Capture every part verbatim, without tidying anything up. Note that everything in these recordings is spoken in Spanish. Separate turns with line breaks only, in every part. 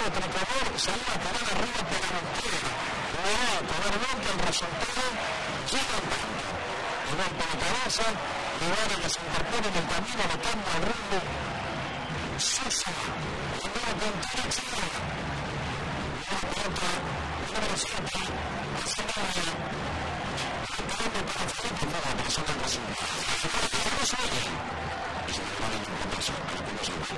equipo tricolor salía a parar arriba por la izquierda. No va a poder ver que el resultado llega al tanto. El golpe de cabeza, Rivera que se interpone en el camino, le cambia el rumbo. Sosa, la nueva puntada china. La pelota, número siete, hacia Navia. Esperando para Felipe, no, pero son tantas cinco. No se oye. Y se me va la interpretación, para que no se vaya.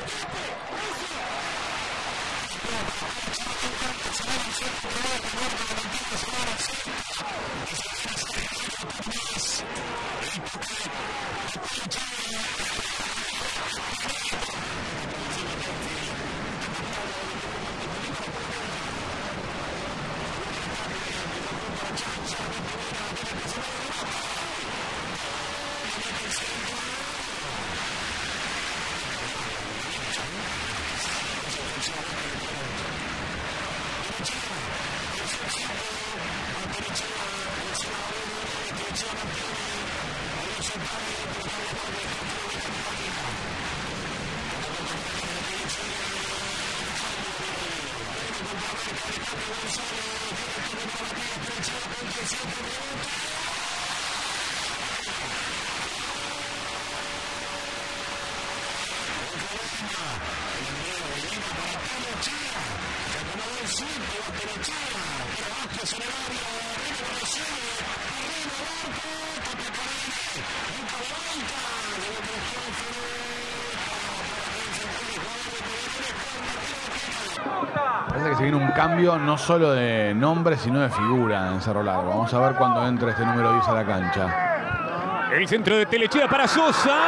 Parece que se viene un cambio no solo de nombre, sino de figura en Cerro Largo. Vamos a ver cuando entre este número diez a la cancha.
El centro de Telechea para Sosa.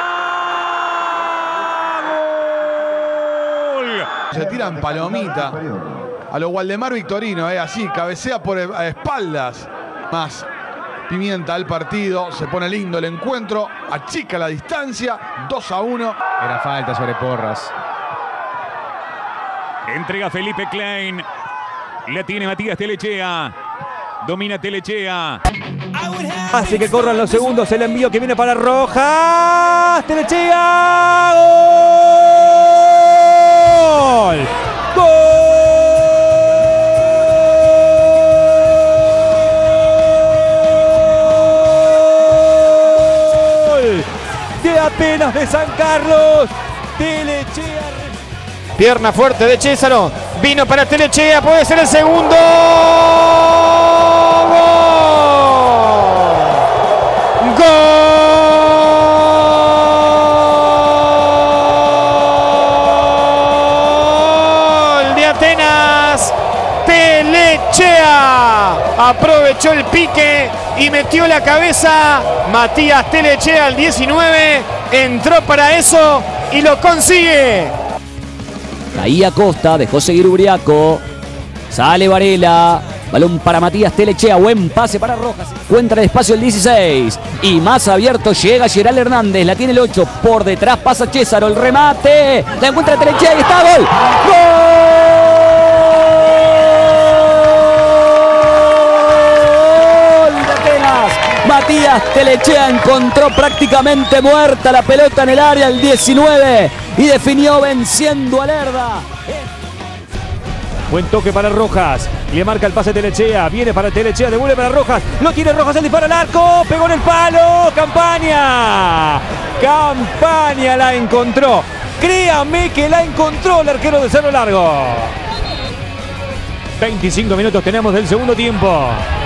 ¡Gol!
Se tiran palomita a lo Waldemar Victorino, eh, así, cabecea por espaldas. Más pimienta al partido, se pone lindo el encuentro, achica la distancia, dos a uno.
Era falta sobre Porras.
Entrega Felipe Klein. La tiene Matías Telechea. Domina Telechea.
Así que corran los segundos. El envío que viene para Rojas. Telechea. ¡Gol! ¡Gol! De Atenas de San Carlos. Telechea.
Pierna fuerte de Césaro. Vino para Telechea. Puede ser el segundo. ¡Gol! ¡Gol de Atenas! Telechea aprovechó el pique y metió la cabeza. Matías Telechea al diecinueve. Entró para eso y lo consigue.
Ahí Acosta, dejó seguir Ubriaco. Sale Varela. Balón para Matías Telechea. Buen pase para Rojas. Encuentra el espacio el dieciséis. Y más abierto llega Geral Hernández. La tiene el ocho. Por detrás pasa Césaro. El remate. La encuentra Telechea y está. ¡Gol! ¡Gol de Atenas! Matías Telechea encontró prácticamente muerta la pelota en el área el diecinueve. Y definió venciendo a Lerda.
Buen toque para Rojas. Le marca el pase Telechea. Viene para Telechea. Devuelve para Rojas. Lo tiene Rojas. El disparo al arco. Pegó en el palo. Campaña. Campaña la encontró. Créame que la encontró el arquero de Cerro Largo. veinticinco minutos tenemos del segundo tiempo.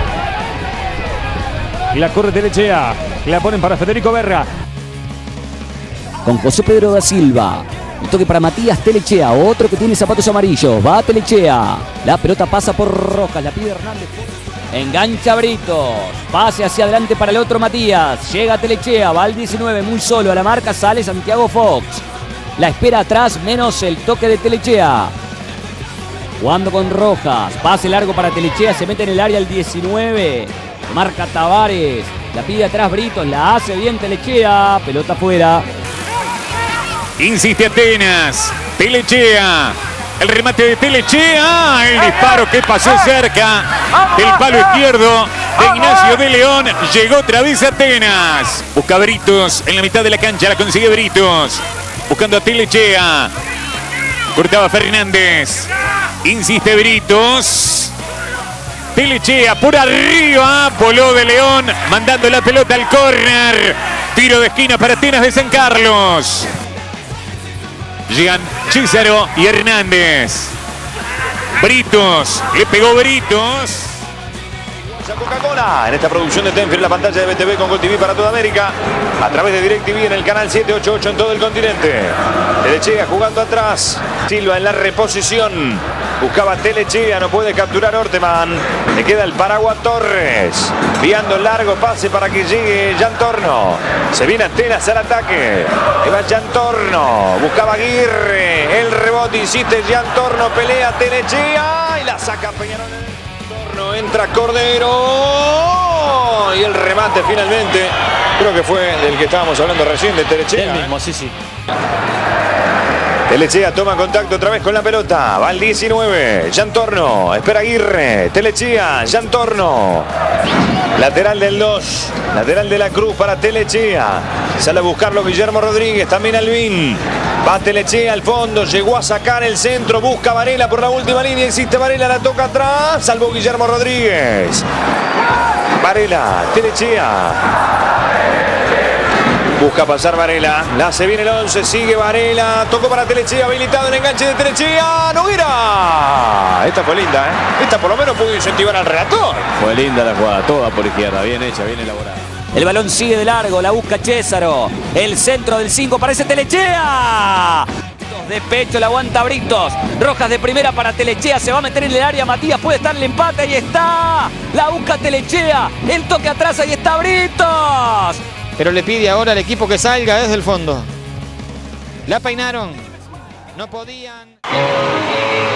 La corre Telechea. La ponen para Federico Berra.
Con José Pedro da Silva. Un toque para Matías Telechea. Otro que tiene zapatos amarillos. Va Telechea. La pelota pasa por Rojas. La pide Hernández. Engancha Britos. Pase hacia adelante para el otro Matías. Llega Telechea. Va al diecinueve. Muy solo. A la marca sale Santiago Fox. La espera atrás. Menos el toque de Telechea. Jugando con Rojas. Pase largo para Telechea. Se mete en el área el diecinueve. Marca Tavares. La pide atrás Britos. La hace bien Telechea. Pelota fuera.
Insiste Atenas. Telechea. El remate de Telechea. El disparo que pasó cerca del palo izquierdo de Ignacio de León. Llegó otra vez Atenas. Busca Britos en la mitad de la cancha. La consigue Britos. Buscando a Telechea. Cortaba Fernández. Insiste Britos. Telechea por arriba. Voló de León. Mandando la pelota al córner. Tiro de esquina para Atenas de San Carlos. Llegan Císaro y Hernández. Britos. Le pegó Britos.
Coca-Cola en esta producción de Tenfield, la pantalla de B T V con Gol T V para toda América, a través de DirecTV en el canal setecientos ochenta y ocho en todo el continente. Telechea jugando atrás, Silva en la reposición, buscaba Telechea, no puede capturar Orteman, le queda el paraguas Torres, enviando largo pase para que llegue Yantorno, se viene Atenas al ataque, ahí va Yantorno, buscaba Aguirre, el rebote, insiste Yantorno, pelea Telechea y la saca Peñarol. Entra Cordero y el remate finalmente, creo que fue del que estábamos hablando recién, de Telechea.
El mismo, sí, sí.
Telechea toma contacto otra vez con la pelota, va al diecinueve, Yantorno, espera Aguirre, Telechea, Yantorno. Lateral del dos, lateral de la Cruz para Telechea. Sale a buscarlo Guillermo Rodríguez, también Albín. Va Telechea al fondo, llegó a sacar el centro, busca Varela por la última línea, existe Varela, la toca atrás, salvó Guillermo Rodríguez. Varela, Telechea. Busca pasar Varela, la se viene el once, sigue Varela, tocó para Telechea, habilitado el enganche de Telechea, Noguera. Esta fue linda, ¿eh? Esta por lo menos pudo incentivar al relator.
Fue linda la jugada, toda por izquierda, bien hecha, bien elaborada.
El balón sigue de largo, la busca Césaro. El centro del cinco parece Telechea. De pecho la aguanta Britos. Rojas de primera para Telechea. Se va a meter en el área Matías. Puede estar el empate. Ahí está. La busca Telechea. El toque atrás. Ahí está Britos.
Pero le pide ahora al equipo que salga desde el fondo. La peinaron. No podían.